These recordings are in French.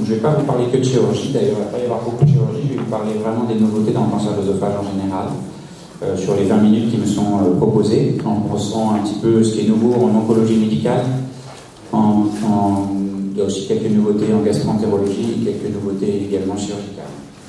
je ne vais pas vous parler que de chirurgie, d'ailleurs il va pas y avoir beaucoup de chirurgie, je vais vous parler vraiment des nouveautés dans le cancer de l'œsophage en général, sur les 20 minutes qui me sont proposées, en brossant un petit peu ce qui est nouveau en oncologie médicale, il y a aussi quelques nouveautés en gastroentérologie et quelques nouveautés également chirurgicales.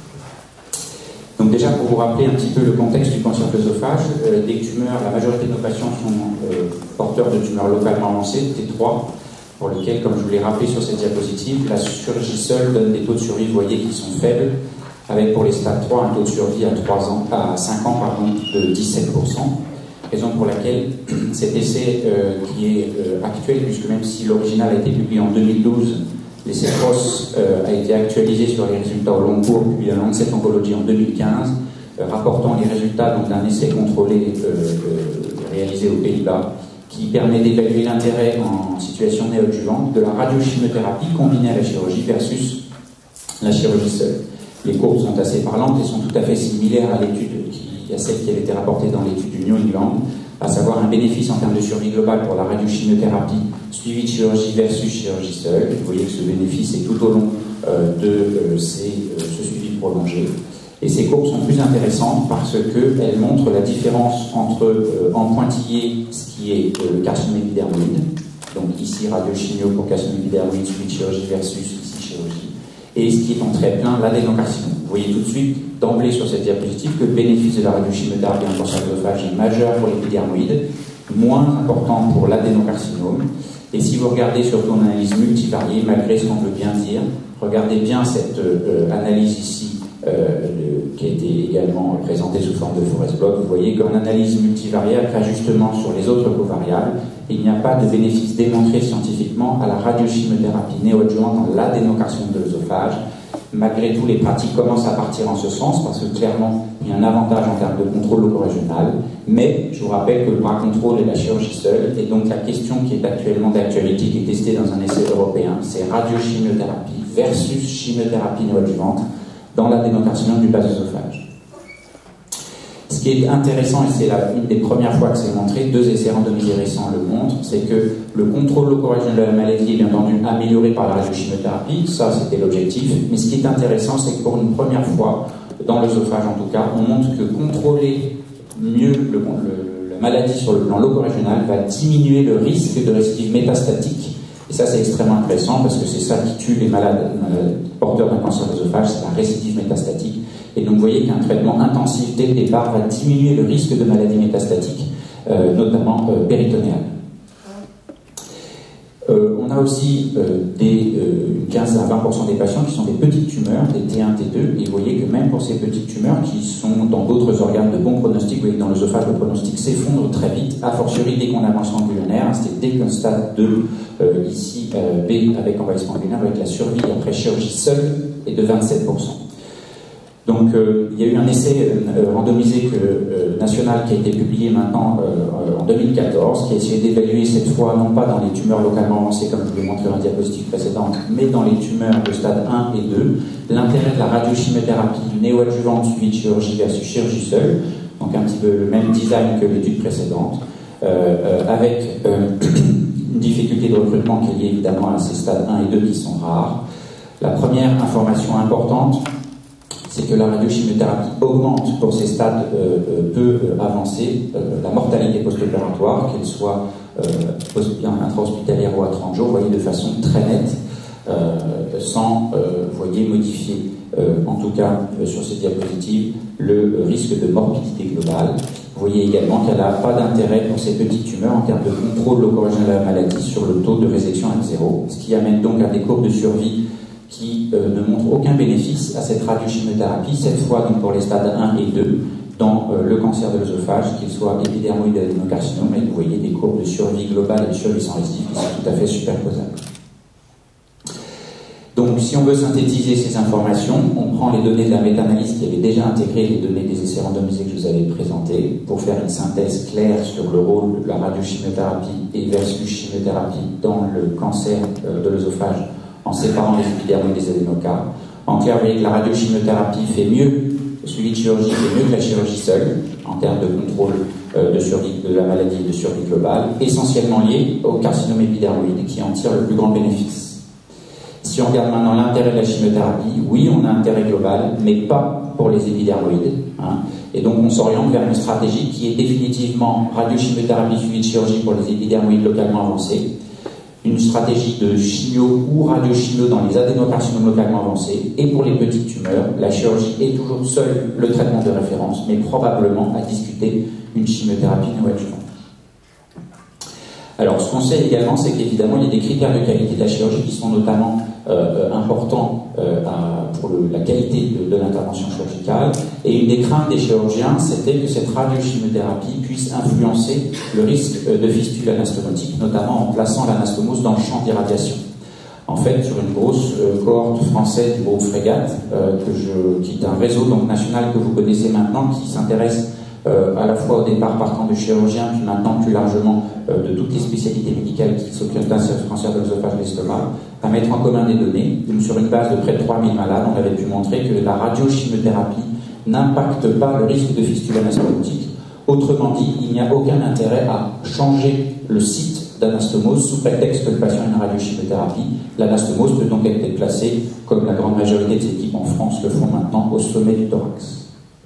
Donc déjà, pour vous rappeler un petit peu le contexte du cancer de l'œsophage, des tumeurs, la majorité de nos patients sont porteurs de tumeurs localement avancées, T3, pour lesquels, comme je vous l'ai rappelé sur cette diapositive, la chirurgie seule donne des taux de survie, vous voyez, qui sont faibles, avec pour les stades 3 un taux de survie à 5 ans de 17%. Raison pour laquelle cet essai qui est actuel, puisque même si l'original a été publié en 2012, l'essai CROSS a été actualisé sur les résultats au long cours, publié à Lancet Oncology en 2015, rapportant les résultats d'un essai contrôlé réalisé aux Pays-Bas, qui permet d'évaluer l'intérêt en situation néoadjuvante de la radiochimiothérapie combinée à la chirurgie versus la chirurgie seule. Les courbes sont assez parlantes et sont tout à fait similaires à celle qui avait été rapportée dans l'étude du New England, à savoir un bénéfice en termes de survie globale pour la radiochimiothérapie suivie de chirurgie versus chirurgie seule. Vous voyez que ce bénéfice est tout au long de ce suivi prolongé. Et ces courbes sont plus intéressantes parce qu'elles montrent la différence entre, en pointillé, ce qui est le carcinome épidermoïde, donc ici radiochimio pour carcinome épidermoïde suivi de chirurgie versus ici chirurgie, et ce qui est en très plein l'adénocarcinome. Vous voyez tout de suite, d'emblée sur cette diapositive, que le bénéfice de la radiochimiothérapie en cancer de l'œsophage est majeur pour l'épidermoïde, moins important pour l'adénocarcinome. Et si vous regardez surtout en analyse multivariée, malgré ce qu'on veut bien dire, regardez bien cette analyse ici, qui a été également présentée sous forme de forest plot. Vous voyez qu'en analyse multivariée, avec ajustement sur les autres covariables, il n'y a pas de bénéfice démontré scientifiquement à la radiochimiothérapie néoadjuvante dans l'adénocarcinome de l'œsophage. Malgré tout, les pratiques commencent à partir en ce sens, parce que clairement, il y a un avantage en termes de contrôle loco-régional. Mais je vous rappelle que le bras contrôle est la chirurgie seule, et donc la question qui est actuellement d'actualité, qui est testée dans un essai européen, c'est radiochimiothérapie versus chimiothérapie néoadjuvante dans l'adénocarcinome du bas œsophage. Ce qui est intéressant, et c'est une des premières fois que c'est montré, 2 essais randomisés récents le montrent, c'est que le contrôle loco-régional de la maladie est bien entendu amélioré par la radiochimiothérapie, ça c'était l'objectif, mais ce qui est intéressant, c'est que pour une première fois, dans l'œsophage en tout cas, on montre que contrôler mieux la maladie sur le plan loco-régional va diminuer le risque de récidive métastatique. Et ça, c'est extrêmement intéressant parce que c'est ça qui tue les malades porteurs d'un cancer d'œsophage, c'est la récidive métastatique. Et donc, vous voyez qu'un traitement intensif dès le départ va diminuer le risque de maladie métastatique, notamment péritonéale. On a aussi 15 à 20% des patients qui sont des petites tumeurs, des T1, T2, et vous voyez que même pour ces petites tumeurs qui sont dans d'autres organes de bon pronostic, vous voyez que dans l'œsophage, le pronostic s'effondre très vite, a fortiori dès qu'on avance embryonnaire, c'est dès qu'un stade 2, ici B avec envahissement embryonnaire, avec la survie après chirurgie seule est de 27%. Donc il y a eu un essai randomisé national qui a été publié maintenant en 2014, qui a essayé d'évaluer cette fois, non pas dans les tumeurs localement avancées comme je vous l'ai montré dans la diapositive précédente, mais dans les tumeurs de stade 1 et 2, l'intérêt de la radiochimiothérapie néoadjuvante suivie de chirurgie versus chirurgie seule, donc un petit peu le même design que l'étude précédente, avec une difficulté de recrutement qui est liée évidemment à ces stades 1 et 2 qui sont rares. La première information importante, c'est que la radiochimiothérapie augmente pour ces stades peu avancés la mortalité post-opératoire, qu'elle soit intra-hospitalière ou à 30 jours, vous voyez, de façon très nette, sans, vous voyez, modifier, en tout cas sur cette diapositive, le risque de morbidité globale. Vous voyez également qu'elle n'a pas d'intérêt pour ces petites tumeurs en termes de contrôle loco-régional de la maladie sur le taux de résection M0, ce qui amène donc à des courbes de survie qui ne montrent aucun bénéfice à cette radiochimiothérapie, cette fois donc pour les stades 1 et 2, dans le cancer de l'œsophage, qu'il soit épidermoïde ou adénocarcinome, et vous voyez des courbes de survie globale et de survie sans récidive qui sont tout à fait superposables. Donc, si on veut synthétiser ces informations, on prend les données de la méta-analyse qui avait déjà intégré les données des essais randomisés que je vous avais présentés pour faire une synthèse claire sur le rôle de la radiochimiothérapie et versus chimiothérapie dans le cancer de l'œsophage en séparant les épidermoïdes des adénocards. En clair, vous voyez que la radiochimiothérapie fait mieux, suivi de chirurgie fait mieux que la chirurgie seule en termes de contrôle de survie de la maladie et de survie globale, essentiellement lié au carcinome épidermoïde qui en tire le plus grand bénéfice. Si Si on regarde maintenant l'intérêt de la chimiothérapie, oui, on a un intérêt global, mais pas pour les épidermoïdes. Et donc on s'oriente vers une stratégie qui est définitivement radiochimiothérapie suivie de chirurgie pour les épidermoïdes localement avancés, une stratégie de chimio ou radiochimio dans les adénocarcinomes localement avancés, et pour les petites tumeurs, la chirurgie est toujours seul le traitement de référence, mais probablement à discuter une chimiothérapie néoadjuvante. Alors, ce qu'on sait également, c'est qu'évidemment, il y a des critères de qualité de la chirurgie qui sont notamment importants pour la qualité de l'intervention chirurgicale. Et une des craintes des chirurgiens, c'était que cette radiochimiothérapie puisse influencer le risque de fistule anastomotique, notamment en plaçant l'anastomose dans le champ d'irradiation. En fait, sur une grosse cohorte française du groupe Frégate, qui est un réseau donc, national que vous connaissez maintenant, qui s'intéresse à la fois au départ partant du chirurgien, puis maintenant plus largement de toutes les spécialités médicales qui s'occupent d'un cancer de l'œsophage et de l'estomac, à mettre en commun des données. Sur une base de près de 3000 malades, on avait pu montrer que la radiochimiothérapie n'impacte pas le risque de fistule anastomotique. Autrement dit, il n'y a aucun intérêt à changer le site d'anastomose sous prétexte que le patient a une radiochimiothérapie. L'anastomose peut donc être déplacée, comme la grande majorité des équipes en France le font maintenant, au sommet du thorax.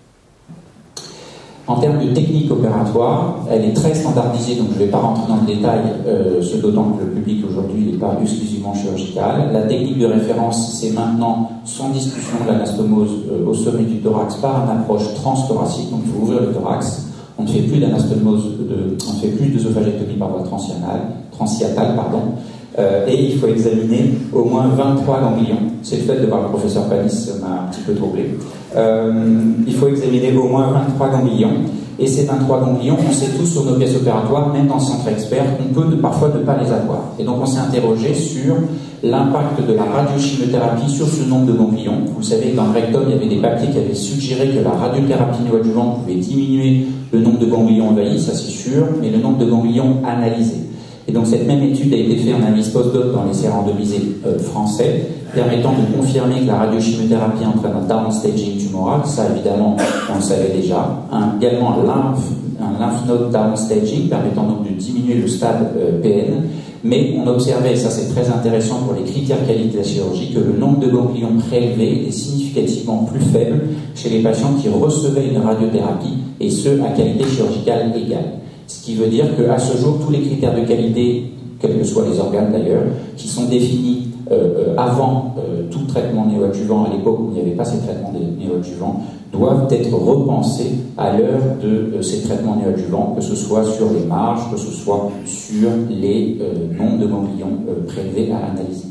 En termes de technique opératoire, elle est très standardisée, donc je ne vais pas rentrer dans le détail, ce d'autant que le public aujourd'hui n'est pas exclusivement chirurgical. La technique de référence, c'est maintenant, sans discussion, l'anastomose au sommet du thorax par une approche transthoracique, donc il faut ouvrir le thorax. On ne fait plus d'anastomose, on ne fait plus d'œsophagectomie par voie transiatale, et il faut examiner au moins 23 ganglions. C'est le fait de voir le professeur Panis, ça m'a un petit peu troublé. Il faut examiner au moins 23 ganglions, et ces 23 ganglions, on sait tous sur nos pièces opératoires, même dans le centre expert, qu'on peut parfois ne pas les avoir. Et donc on s'est interrogé sur l'impact de la radiochimiothérapie sur ce nombre de ganglions. Vous savez que dans le rectum, il y avait des papiers qui avaient suggéré que la radiothérapie néoadjuvante pouvait diminuer le nombre de ganglions envahis, ça c'est sûr, mais le nombre de ganglions analysés. Et donc cette même étude a été faite en analyse post-doc dans les randomisés français, permettant de confirmer que la radiochimiothérapie entraîne un downstaging tumoral. Ça évidemment, on le savait déjà. Également un lymph node downstaging, permettant donc de diminuer le stade PN. Mais on observait, et ça c'est très intéressant pour les critères qualité de la chirurgie, que le nombre de ganglions prélevés est significativement plus faible chez les patients qui recevaient une radiothérapie, et ce à qualité chirurgicale égale. Ce qui veut dire qu'à ce jour, tous les critères de qualité, quels que soient les organes d'ailleurs, qui sont définis avant tout traitement néoadjuvant, à l'époque où il n'y avait pas ces traitements néoadjuvants, doivent être repensés à l'heure de ces traitements néoadjuvants, que ce soit sur les marges, que ce soit sur les nombres de ganglions prélevés à l'analyse.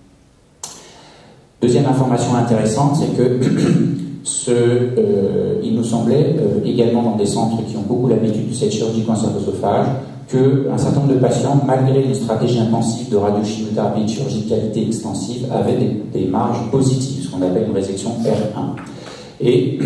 Deuxième information intéressante, c'est que il nous semblait également dans des centres qui ont beaucoup l'habitude de cette chirurgie cancer d'œsophage qu'un certain nombre de patients, malgré une stratégie intensive de radiochimiothérapie et de chirurgie de qualité extensive, avaient des marges positives, ce qu'on appelle une résection R1. Et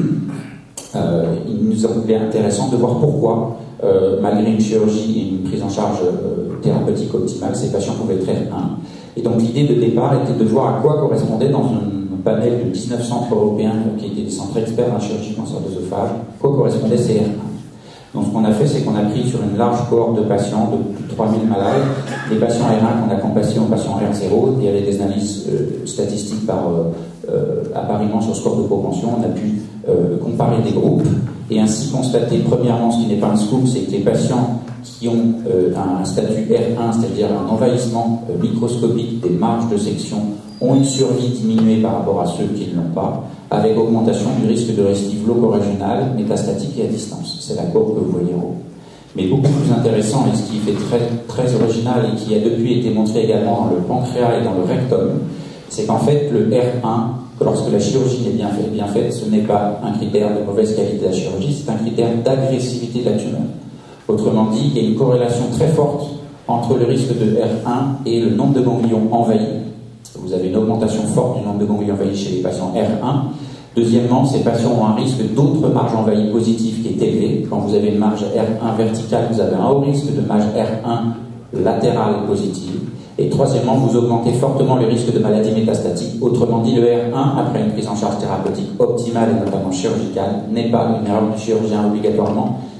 il nous semblait intéressant de voir pourquoi, malgré une chirurgie et une prise en charge thérapeutique optimale, ces patients pouvaient être R1. Et donc l'idée de départ était de voir à quoi correspondait dans un panel de 19 centres européens qui étaient des centres experts en chirurgie cancer d'œsophage, quoi correspondaient ces R1. Donc ce qu'on a fait, c'est qu'on a pris sur une large cohorte de patients, de plus de 3000 malades, les patients R1 qu'on a compassés aux patients R0, il y avait des analyses statistiques par appariement sur score de propension, on a pu comparer des groupes, et ainsi constater, premièrement, ce qui n'est pas un scoop, c'est que les patients qui ont un statut R1, c'est-à-dire un envahissement microscopique des marges de section, ont une survie diminuée par rapport à ceux qui ne l'ont pas, avec augmentation du risque de récidive loco-régionale, métastatique et à distance. C'est la courbe que vous voyez en haut. Mais beaucoup plus intéressant, et ce qui fait très original et qui a depuis été montré également dans le pancréas et dans le rectum, c'est qu'en fait, le R1, lorsque la chirurgie est bien faite, ce n'est pas un critère de mauvaise qualité de la chirurgie, c'est un critère d'agressivité de la tumeur. Autrement dit, il y a une corrélation très forte entre le risque de R1 et le nombre de ganglions envahis. Vous avez une augmentation forte du nombre de ganglions envahis chez les patients R1. Deuxièmement, ces patients ont un risque d'autres marges envahies positives qui est élevé. Quand vous avez une marge R1 verticale, vous avez un haut risque de marge R1 latérale positive. Et troisièmement, vous augmentez fortement le risque de maladie métastatique. Autrement dit, le R1, après une prise en charge thérapeutique optimale et notamment chirurgicale, n'est pas une erreur du chirurgien obligatoirement,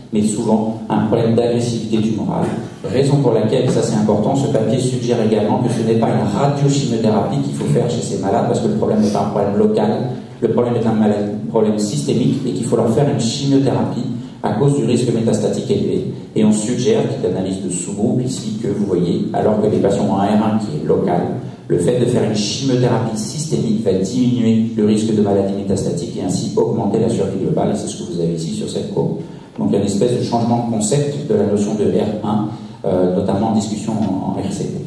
mais souvent un problème d'agressivité tumorale. Raison pour laquelle, ça c'est important, ce papier suggère également que ce n'est pas une radiochimiothérapie qu'il faut faire chez ces malades, parce que le problème n'est pas un problème local, le problème est un problème systémique, et qu'il faut leur faire une chimiothérapie à cause du risque métastatique élevé. Et on suggère, petite analyse de sous-groupe ici, que vous voyez, alors que les patients ont un R1 qui est local, le fait de faire une chimiothérapie systémique va diminuer le risque de maladie métastatique et ainsi augmenter la survie globale, et c'est ce que vous avez ici sur cette courbe. Donc il y a une espèce de changement de concept de la notion de R1, notamment en discussion en RCP.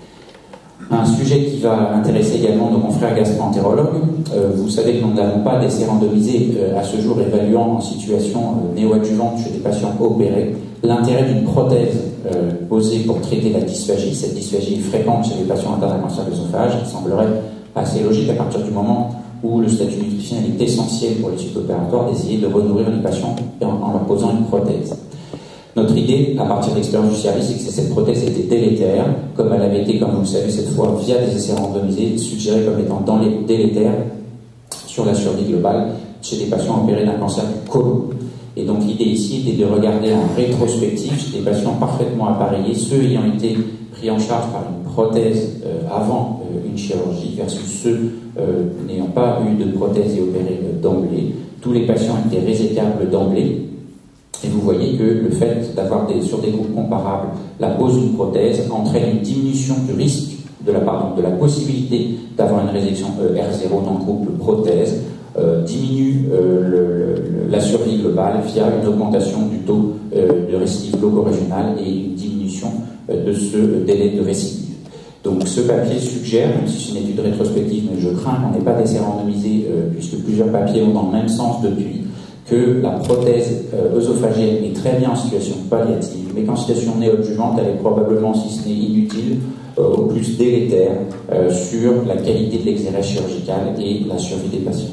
Un sujet qui va intéresser également nos confrères gastro-entérologues. Vous savez que nous n'avons pas d'essai randomisé à ce jour évaluant en situation néoadjuvante chez des patients opérés l'intérêt d'une prothèse posée pour traiter la dysphagie. Cette dysphagie est fréquente chez les patients atteints d'un cancer de l'œsophage. Il semblerait assez logique à partir du moment où le statut nutritionnel est essentiel pour les suites opératoires d'essayer de renourrir les patients en leur posant une prothèse. Notre idée, à partir de l'expérience du service, c'est que cette prothèse était délétère, comme elle avait été, comme vous le savez cette fois, via des essais randomisés, suggérée comme étant délétère sur la survie globale chez des patients opérés d'un cancer du côlon. Et donc l'idée ici était de regarder en rétrospective chez des patients parfaitement appareillés, ceux ayant été pris en charge par une prothèse avant une chirurgie versus ceux n'ayant pas eu de prothèse et opérés d'emblée. Tous les patients étaient résécables d'emblée. Et vous voyez que le fait d'avoir sur des groupes comparables la pose d'une prothèse entraîne une diminution du risque de la possibilité d'avoir une résection R0 dans le groupe prothèse, diminue la survie globale via une augmentation du taux de récidive loco-régionale et une diminution de ce délai de récidive. Donc ce papier suggère, même si c'est une étude rétrospective, mais je crains qu'on n'ait pas d'essai randomisé, puisque plusieurs papiers vont dans le même sens depuis, que la prothèse œsophagienne est très bien en situation palliative, mais qu'en situation néoadjuvante, elle est probablement, si ce n'est inutile, au plus délétère sur la qualité de l'exérèse chirurgicale et la survie des patients.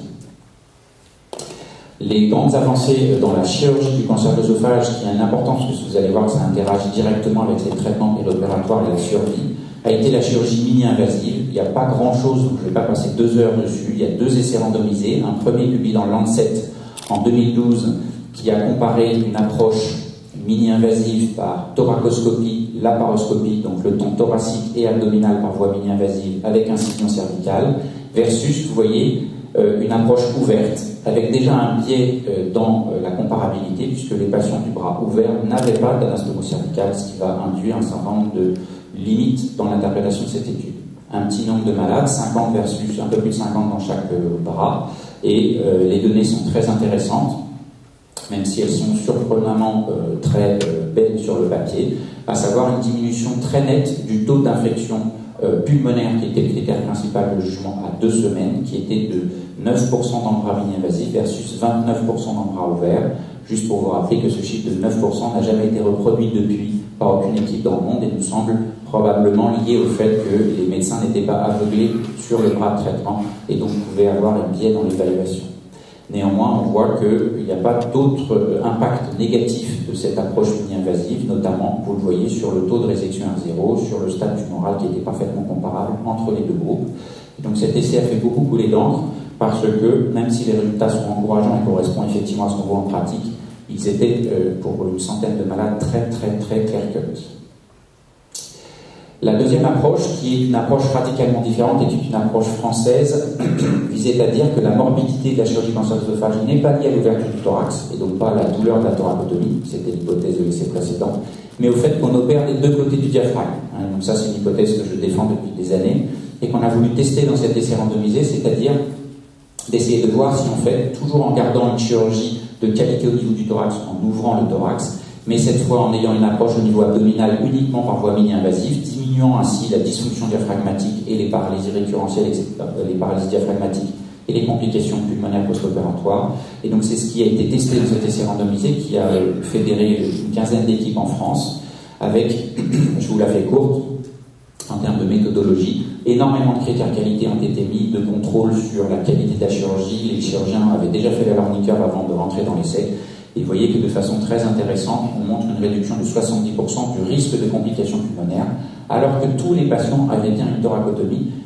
Les grandes avancées dans la chirurgie du cancer de l'œsophage, qui a une importance, parce que vous allez voir que ça interagit directement avec les traitements pério-opératoires et la survie, a été la chirurgie mini-invasive. Il n'y a pas grand-chose, donc je ne vais pas passer 2 heures dessus. Il y a 2 essais randomisés, un premier publié dans le Lancet en 2012, qui a comparé une approche mini-invasive par thoracoscopie, laparoscopie, donc le ton thoracique et abdominal par voie mini-invasive avec incision cervicale, versus, vous voyez, une approche ouverte, avec déjà un biais dans la comparabilité, puisque les patients du bras ouvert n'avaient pas d'anastomo cervical, ce qui va induire un certain nombre de limites dans l'interprétation de cette étude. Un petit nombre de malades, 50 versus un peu plus de 50 dans chaque bras, et les données sont très intéressantes, même si elles sont surprenamment très belles sur le papier, à savoir une diminution très nette du taux d'infection pulmonaire, qui était le critère principal de jugement à 2 semaines, qui était de 9% dans le bras mini-invasif versus 29% dans le bras ouvert. Juste pour vous rappeler que ce chiffre de 9% n'a jamais été reproduit depuis par aucune équipe dans le monde et nous semble probablement lié au fait que les médecins n'étaient pas aveuglés sur le bras de traitement et donc pouvaient avoir un biais dans l'évaluation. Néanmoins, on voit qu'il n'y a pas d'autre impact négatif de cette approche mini-invasive, notamment, vous le voyez, sur le taux de résection R0, sur le stade tumoral qui était parfaitement comparable entre les 2 groupes. Et donc cet essai a fait beaucoup couler d'encre parce que, même si les résultats sont encourageants et correspondent effectivement à ce qu'on voit en pratique, ils étaient, pour une centaine de malades, très clear-cut. La deuxième approche, qui est une approche radicalement différente et qui est une approche française, visait à dire que la morbidité de la chirurgie cancer de l'œsophage n'est pas liée à l'ouverture du thorax, et donc pas à la douleur de la thoracotomie, c'était l'hypothèse de l'essai précédent, mais au fait qu'on opère des 2 côtés du diaphragme. Donc ça, c'est une hypothèse que je défends depuis des années, et qu'on a voulu tester dans cet essai randomisé, c'est-à-dire d'essayer de voir si on fait, toujours en gardant une chirurgie de qualité au niveau du thorax, en ouvrant le thorax, mais cette fois en ayant une approche au niveau abdominal uniquement par voie mini-invasive, diminuant ainsi la dysfonction diaphragmatique et les paralysies récurrentielles, les paralysies diaphragmatiques et les complications pulmonaires post-opératoires. Et donc c'est ce qui a été testé dans cet essai randomisé qui a fédéré une quinzaine d'équipes en France avec, je vous la fais courte, en termes de méthodologie, énormément de critères qualité ont été mis, de contrôle sur la qualité de la chirurgie. Les chirurgiens avaient déjà fait la learning curve avant de rentrer dans l'essai. Et vous voyez que de façon très intéressante, on montre une réduction de 70% du risque de complications pulmonaires, alors que tous les patients avaient bien une thoracotomie,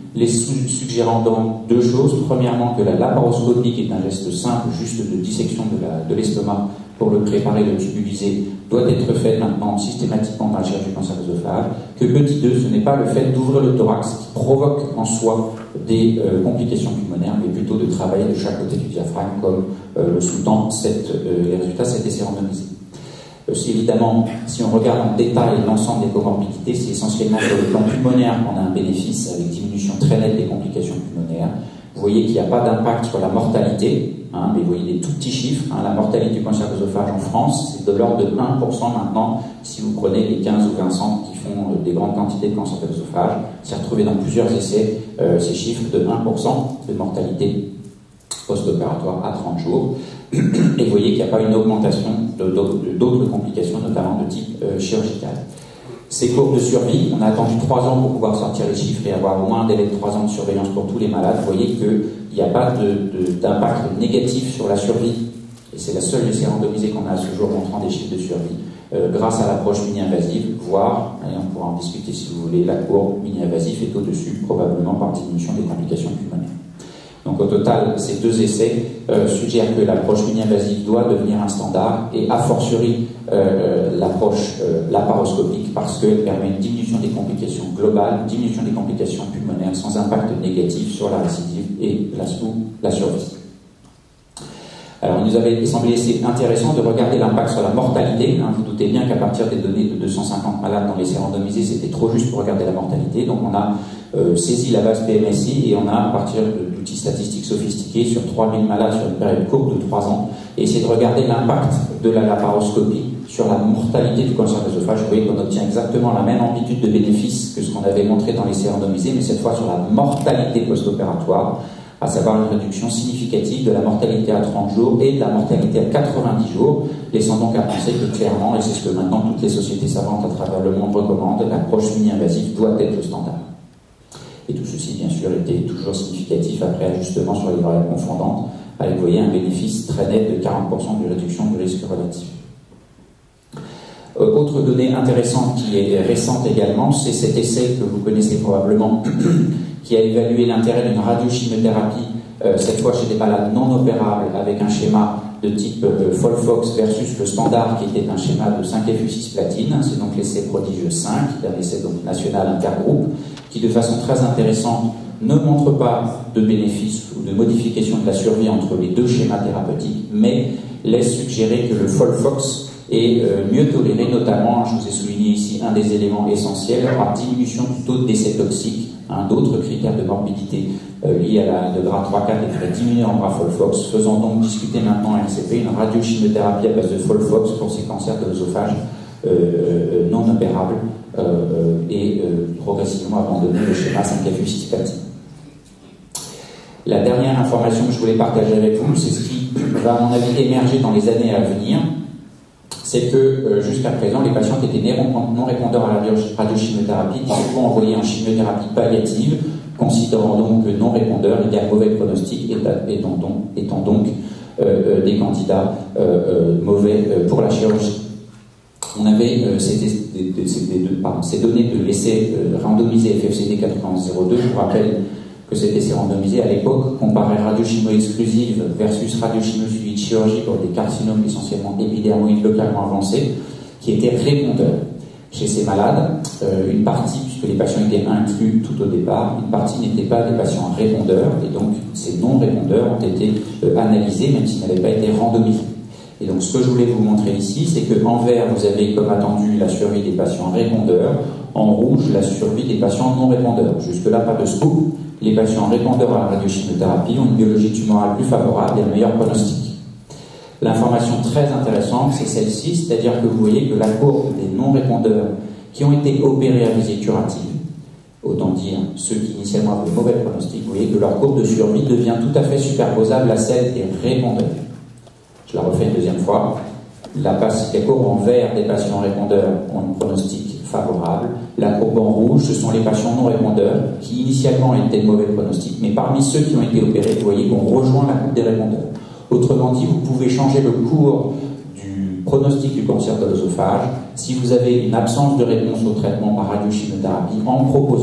les suggérant donc deux choses. Premièrement, que la laparoscopie, qui est un geste simple, juste de dissection de l'estomac pour le préparer, le tubuliser, doit être faite maintenant systématiquement dans la chirurgie du cancer de l'œsophage. Que petit 2, ce n'est pas le fait d'ouvrir le thorax qui provoque en soi des complications pulmonaires, mais plutôt de travailler de chaque côté du diaphragme, comme le sous-tend les résultats de cet essai randomisé. Évidemment, si on regarde en détail l'ensemble des comorbidités, c'est essentiellement sur le plan pulmonaire qu'on a un bénéfice avec diminution très nette des complications pulmonaires. Vous voyez qu'il n'y a pas d'impact sur la mortalité, mais vous voyez des tout petits chiffres. La mortalité du cancer de l'œsophage en France, c'est de l'ordre de 1% maintenant, si vous prenez les 15 ou 20 centres qui font des grandes quantités de cancer de l'œsophage. C'est retrouvé dans plusieurs essais, ces chiffres de 1% de mortalité post-opératoire à 30 jours. Et vous voyez qu'il n'y a pas une augmentation d'autres complications, notamment de type chirurgical. Ces courbes de survie, on a attendu 3 ans pour pouvoir sortir les chiffres et avoir au moins un délai de 3 ans de surveillance pour tous les malades. Vous voyez qu'il n'y a pas d'impact négatif sur la survie. Et c'est la seule essai randomisée qu'on a à ce jour montrant des chiffres de survie grâce à l'approche mini-invasive, voire, et on pourra en discuter si vous voulez, la courbe mini-invasive est au-dessus, probablement par diminution des complications pulmonaires. Donc au total, ces deux essais suggèrent que l'approche mini-invasive doit devenir un standard et a fortiori l'approche laparoscopique parce qu'elle permet une diminution des complications globales, une diminution des complications pulmonaires sans impact négatif sur la récidive et la survie. Alors, il nous avait semblé intéressant de regarder l'impact sur la mortalité. Vous doutez bien qu'à partir des données de 250 malades dans l'essai randomisé, c'était trop juste pour regarder la mortalité. Donc, on a saisi la base PMSI et on a, à partir d'outils statistiques sophistiqués, sur 3000 malades sur une période courte de 3 ans, essayé de regarder l'impact de la laparoscopie sur la mortalité du cancer de l'œsophage. Vous voyez qu'on obtient exactement la même amplitude de bénéfice que ce qu'on avait montré dans l'essai randomisé, mais cette fois sur la mortalité post-opératoire, à savoir une réduction significative de la mortalité à 30 jours et de la mortalité à 90 jours, laissant donc à penser que clairement, et c'est ce que maintenant toutes les sociétés savantes à travers le monde recommandent, l'approche mini-invasive doit être le standard. Et tout ceci, bien sûr, était toujours significatif après ajustement sur les variables confondantes, avec, vous voyez, un bénéfice très net de 40% de réduction du risque relatif. Autre donnée intéressante qui est récente également, c'est cet essai que vous connaissez probablement, qui a évalué l'intérêt d'une radiochimiothérapie, cette fois chez des malades non opérables, avec un schéma de type FOLFOX versus le standard qui était un schéma de 5FU6 platine. C'est donc l'essai Prodigieux 5, un essai donc national intergroupe, qui de façon très intéressante ne montre pas de bénéfice ou de modification de la survie entre les deux schémas thérapeutiques, mais laisse suggérer que le FOLFOX est mieux toléré, notamment, je vous ai souligné ici un des éléments essentiels, par diminution du taux de décès toxique. D'autres critères de morbidité liés à de grade 3-4 devraient diminuer en bras FOLFOX, faisant donc discuter maintenant à RCP une radiochimiothérapie à base de FOLFOX pour ces cancers de l'œsophage non opérables et progressivement abandonner le schéma 5FU6 platine. La dernière information que je voulais partager avec vous, c'est ce qui va à mon avis émerger dans les années à venir, c'est que jusqu'à présent, les patients qui étaient non répondeurs à la radiochimiothérapie étaient souvent envoyés en chimiothérapie palliative, considérant donc que non répondeurs égale mauvais pronostic, étant donc des candidats mauvais pour la chirurgie. On avait ces données de l'essai randomisé FFCD 4.02, je vous rappelle que cet essai randomisé à l'époque comparait radiochimio exclusive versus radiochimio suivi de chirurgie pour des carcinomes essentiellement épidermoïdes localement avancés qui étaient répondeurs. Chez ces malades, une partie, puisque les patients étaient inclus tout au départ, une partie n'était pas des patients répondeurs et donc ces non-répondeurs ont été analysés même s'ils n'avaient pas été randomisés. Et donc ce que je voulais vous montrer ici, c'est qu'en vert, vous avez comme attendu la survie des patients répondeurs, en rouge, la survie des patients non répondeurs. Jusque-là, pas de scoop. Les patients répondeurs à la radiochimiothérapie ont une biologie tumorale plus favorable et un meilleur pronostic. L'information très intéressante, c'est celle-ci, c'est-à-dire que vous voyez que la courbe des non-répondeurs qui ont été opérés à visée curative, autant dire ceux qui initialement avaient mauvais pronostic, vous voyez que leur courbe de survie devient tout à fait superposable à celle des répondeurs. Je la refais une deuxième fois. Les courbes en vert des patients répondeurs ont un pronostic favorable. La courbe en rouge, ce sont les patients non répondeurs qui initialement étaient de mauvais pronostics, mais parmi ceux qui ont été opérés, vous voyez qu'on rejoint la courbe des répondeurs. Autrement dit, vous pouvez changer le cours du pronostic du cancer de l'œsophage si vous avez une absence de réponse au traitement par radiochimiothérapie en proposant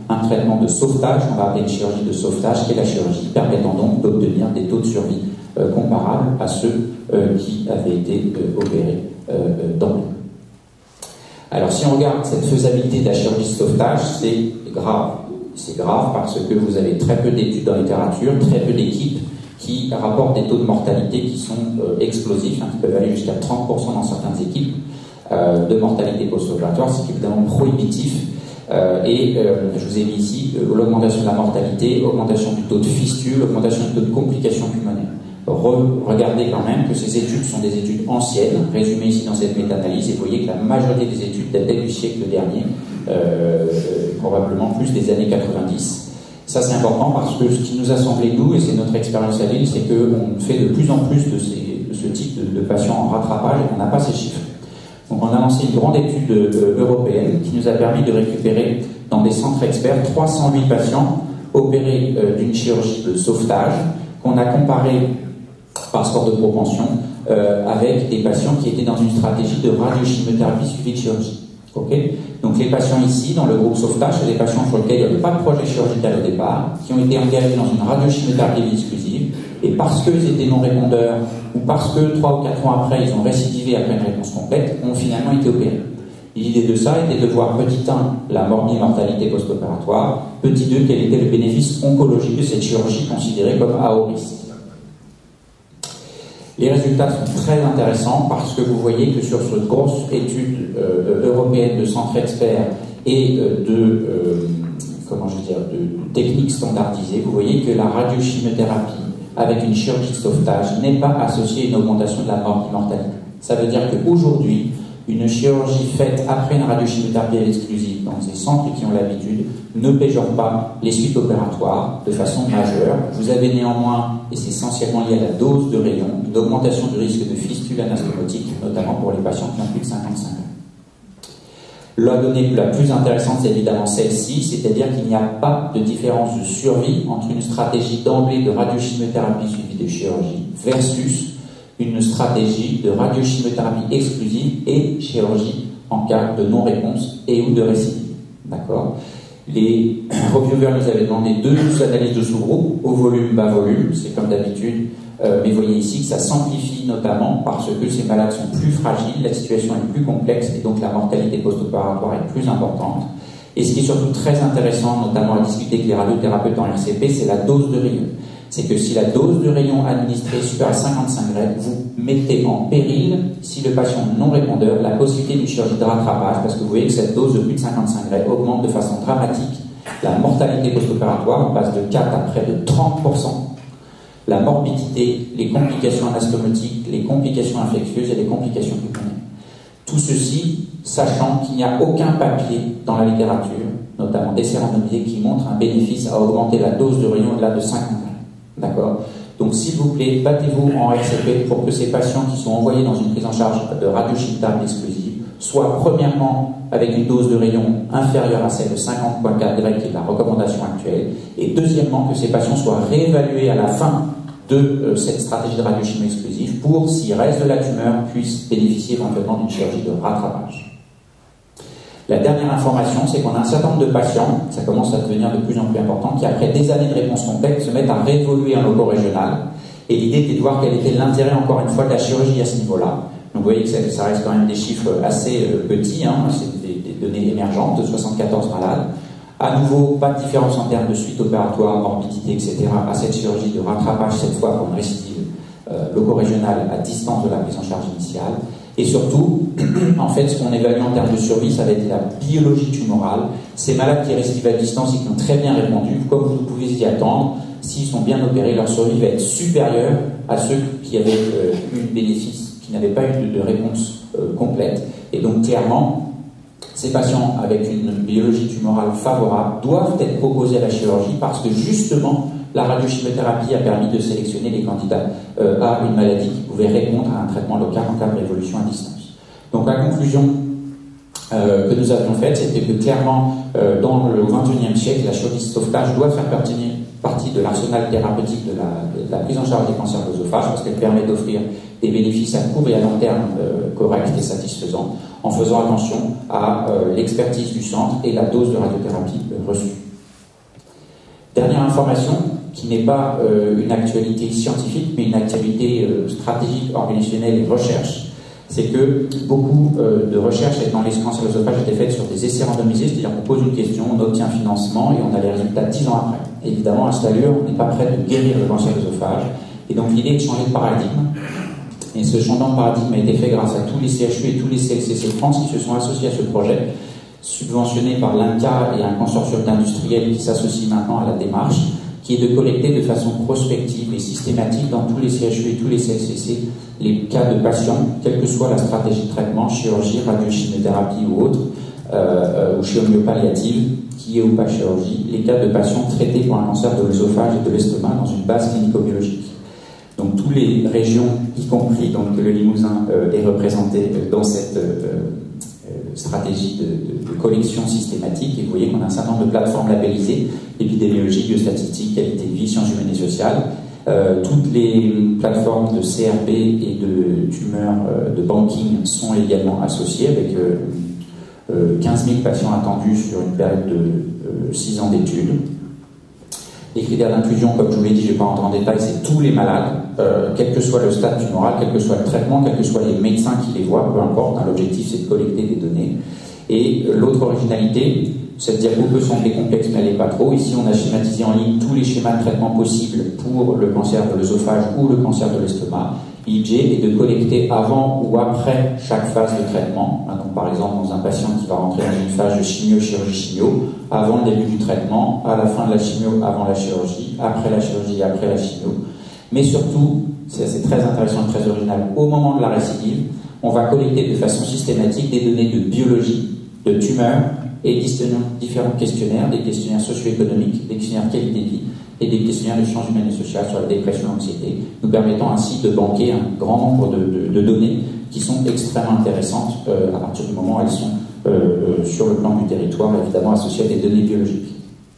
un traitement de sauvetage, qu'on va appeler une chirurgie de sauvetage, qui est la chirurgie permettant donc d'obtenir des taux de survie comparables à ceux qui avaient été opérés d'emblée. Alors si on regarde cette faisabilité de la chirurgie de sauvetage, c'est grave. C'est grave parce que vous avez très peu d'études dans la littérature, très peu d'équipes qui rapportent des taux de mortalité qui sont explosifs, qui peuvent aller jusqu'à 30% dans certaines équipes de mortalité post-opératoire, c'est évidemment prohibitif. Je vous ai mis ici l'augmentation de la mortalité, augmentation du taux de fistule, augmentation du taux de complications pulmonaires. Regardez quand même que ces études sont des études anciennes, résumées ici dans cette méta-analyse, et vous voyez que la majorité des études dataient du siècle dernier, probablement plus des années 90. Ça c'est important parce que ce qui nous a semblé nous, et c'est notre expérience à Lille, c'est qu'on fait de plus en plus de ce type de patients en rattrapage et qu'on n'a pas ces chiffres. Donc on a lancé une grande étude européenne qui nous a permis de récupérer dans des centres experts 308 patients opérés d'une chirurgie de sauvetage qu'on a comparé par score de propension avec des patients qui étaient dans une stratégie de radiochimiothérapie suivie de chirurgie. Okay. Donc les patients ici, dans le groupe sauvetage, c'est des patients sur lesquels il n'y avait pas de projet chirurgical au départ, qui ont été engagés dans une radiochimiothérapie exclusive, et parce qu'ils étaient non répondeurs, ou parce que 3 ou 4 ans après, ils ont récidivé après une réponse complète, ont finalement été opérés. L'idée de ça était de voir, petit 1, la mortalité post-opératoire, petit 2, quel était le bénéfice oncologique de cette chirurgie considérée comme à haut risque. Les résultats sont très intéressants parce que vous voyez que sur cette grosse étude européenne de centres experts et de techniques standardisées, vous voyez que la radiochimiothérapie avec une chirurgie de sauvetage n'est pas associée à une augmentation de la mortalité. Ça veut dire qu'aujourd'hui, une chirurgie faite après une radiochimiothérapie exclusive dans ces centres qui ont l'habitude ne péjore pas les suites opératoires de façon majeure. Vous avez néanmoins, et c'est essentiellement lié à la dose de rayon, une augmentation du risque de fistule anastomotique, notamment pour les patients qui ont plus de 55 ans. La donnée la plus intéressante, c'est évidemment celle-ci, c'est-à-dire qu'il n'y a pas de différence de survie entre une stratégie d'emblée de radiochimiothérapie suivie de chirurgie versus une stratégie de radiochimiothérapie exclusive et chirurgie en cas de non-réponse et ou de récidive. D'accord ? Les reviewers nous avaient demandé 2 analyses de sous-groupe, haut volume, bas volume, c'est comme d'habitude, mais vous voyez ici que ça s'amplifie notamment parce que ces malades sont plus fragiles, la situation est plus complexe et donc la mortalité post-opératoire est plus importante. Et ce qui est surtout très intéressant, notamment à discuter avec les radiothérapeutes en RCP, c'est la dose de rayon. C'est que si la dose de rayon administrée est supérieure à 55 grammes, vous mettez en péril, si le patient non répondeur, la possibilité d'une chirurgie de rattrapage, parce que vous voyez que cette dose de plus de 55 grammes augmente de façon dramatique la mortalité post-opératoire, on passe de 4 à près de 30%. La morbidité, les complications anastomotiques, les complications infectieuses et les complications pulmonaires. Tout ceci, sachant qu'il n'y a aucun papier dans la littérature, notamment d'essais randomisés, qui montre un bénéfice à augmenter la dose de rayon au-delà de 50 grammes. D'accord ? Donc, s'il vous plaît, battez-vous en RCP pour que ces patients qui sont envoyés dans une prise en charge de radiochimiothérapie exclusive soient premièrement avec une dose de rayon inférieure à celle de 50,4 grammes, qui est la recommandation actuelle, et deuxièmement, que ces patients soient réévalués à la fin de cette stratégie de radiochimie exclusive pour, s'il reste de la tumeur, puissent bénéficier éventuellement d'une chirurgie de rattrapage. La dernière information, c'est qu'on a un certain nombre de patients, ça commence à devenir de plus en plus important, qui après des années de réponse complète se mettent à réévoluer en loco régional. Et l'idée était de voir quel était l'intérêt, encore une fois, de la chirurgie à ce niveau-là. Donc vous voyez que ça reste quand même des chiffres assez petits, c'est des données émergentes de 74 malades. À nouveau, pas de différence en termes de suite opératoire, morbidité, etc. à cette chirurgie de rattrapage, cette fois pour une récidive loco-régionale à distance de la prise en charge initiale. Et surtout, en fait, ce qu'on évalue en termes de survie, ça va être la biologie tumorale. Ces malades qui récidivent à distance et qui ont très bien répondu, comme vous pouvez y attendre, s'ils sont bien opérés, leur survie va être supérieure à ceux qui avaient eu un bénéfice, qui n'avaient pas eu de réponse complète. Et donc, clairement, ces patients avec une biologie tumorale favorable doivent être proposés à la chirurgie parce que, justement, la radiochimiothérapie a permis de sélectionner les candidats à une maladie qui pouvait répondre à un traitement local en cas de révolution à distance. Donc la conclusion que nous avions faite, c'était que clairement, dans le XXIe siècle, la chirurgie de sauvetage doit faire partie de l'arsenal thérapeutique de la prise en charge des cancers de l'œsophage parce qu'elle permet d'offrir des bénéfices à court et à long terme corrects et satisfaisants en faisant attention à l'expertise du centre et la dose de radiothérapie reçue. Dernière information, qui n'est pas une actualité scientifique, mais une actualité stratégique, organisationnelle et recherche, c'est que beaucoup de recherches dans les cancers de l'œsophage étaient faites sur des essais randomisés, c'est-à-dire qu'on pose une question, on obtient un financement et on a les résultats 10 ans après. Évidemment, à cette allure, on n'est pas prêt de guérir le cancer de l'œsophage, et donc l'idée est de changer de paradigme. Et ce changement de paradigme a été fait grâce à tous les CHU et tous les CLCC France qui se sont associés à ce projet, subventionné par l'INCA et un consortium d'industriels qui s'associe maintenant à la démarche, qui est de collecter de façon prospective et systématique dans tous les CHU et tous les CLCC les cas de patients, quelle que soit la stratégie de traitement, chirurgie, radiochimiothérapie ou autre, ou chimio-palliative, qui est ou pas chirurgie, les cas de patients traités pour un cancer de l'œsophage et de l'estomac dans une base clinico-biologique. Donc toutes les régions, y compris donc, le Limousin, est représenté dans cette stratégie de collection systématique. Et vous voyez qu'on a un certain nombre de plateformes labellisées, épidémiologie, biostatistique, qualité de vie, sciences humaines et sociales. Toutes les plateformes de CRP et de tumeurs de banking sont également associées avec 15 000 patients attendus sur une période de 6 ans d'études. Les critères d'inclusion, comme je vous l'ai dit, je ne vais pas rentrer en détail, c'est tous les malades, quel que soit le stade tumoral, quel que soit le traitement, quels que soient les médecins qui les voient, peu importe, hein, l'objectif c'est de collecter des données. Et l'autre originalité, cette diapo peut sembler complexe mais elle n'est pas trop. Ici on a schématisé en ligne tous les schémas de traitement possibles pour le cancer de l'œsophage ou le cancer de l'estomac. L'idée est de collecter avant ou après chaque phase de traitement. Donc, par exemple, dans un patient qui va rentrer dans une phase de chimio, chirurgie, chimio, avant le début du traitement, à la fin de la chimio, avant la chirurgie, après la chirurgie, après la chimio. Mais surtout, c'est très intéressant et très original, au moment de la récidive, on va collecter de façon systématique des données de biologie, de tumeurs et différents questionnaires, des questionnaires socio-économiques, des questionnaires qualité de vie, et des questionnaires de sciences humaines et sociales sur la dépression et l'anxiété, nous permettant ainsi de banquer un grand nombre de données qui sont extrêmement intéressantes à partir du moment où elles sont sur le plan du territoire, évidemment associées à des données biologiques.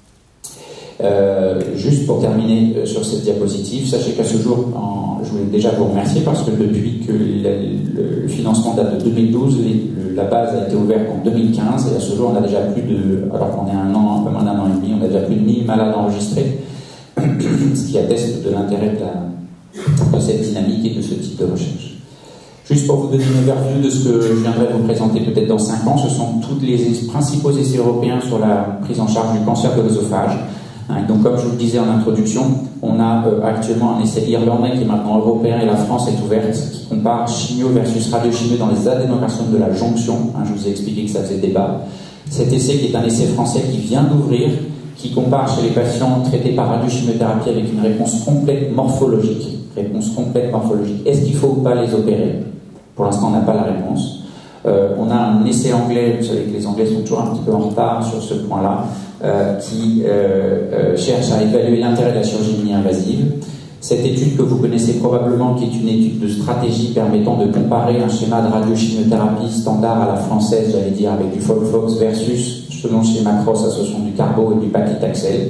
Juste pour terminer sur cette diapositive, sachez qu'à ce jour, je voulais déjà vous remercier parce que depuis que le financement date de 2012, la base a été ouverte en 2015 et à ce jour on a déjà plus de, alors qu'on est un peu moins d'un an et demi, on a déjà plus de 1000 malades enregistrés, ce qui atteste de l'intérêt de cette dynamique et de ce type de recherche. Juste pour vous donner une overview de ce que je viendrai vous présenter peut-être dans 5 ans, ce sont tous les principaux essais européens sur la prise en charge du cancer de l'œsophage. Donc comme je vous le disais en introduction, on a actuellement un essai irlandais qui est maintenant européen et la France est ouverte, qui compare chimio versus radiochimio dans les adénocarcinomes de la jonction. Je vous ai expliqué que ça faisait débat. Cet essai qui est un essai français qui vient d'ouvrir, qui compare chez les patients traités par radiochimiothérapie avec une réponse complète morphologique. Est-ce qu'il faut ou pas les opérer? Pour l'instant, on n'a pas la réponse. On a un essai anglais, vous savez que les Anglais sont toujours un petit peu en retard sur ce point-là, qui cherche à évaluer l'intérêt de la chirurgie mini-invasive. Cette étude que vous connaissez probablement, qui est une étude de stratégie permettant de comparer un schéma de radiochimiothérapie standard à la française, j'allais dire, avec du FOLFOX versus, selon le schéma CROSS, association du carbo et du paclitaxel.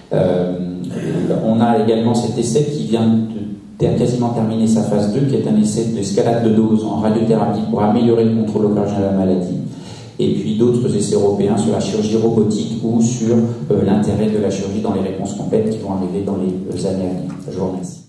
On a également cet essai qui vient de quasiment terminer sa phase 2, qui est un essai d'escalade de dose en radiothérapie pour améliorer le contrôle occasionnel de la maladie. Et puis d'autres essais européens sur la chirurgie robotique ou sur l'intérêt de la chirurgie dans les réponses complètes qui vont arriver dans les années à venir. Je vous remercie.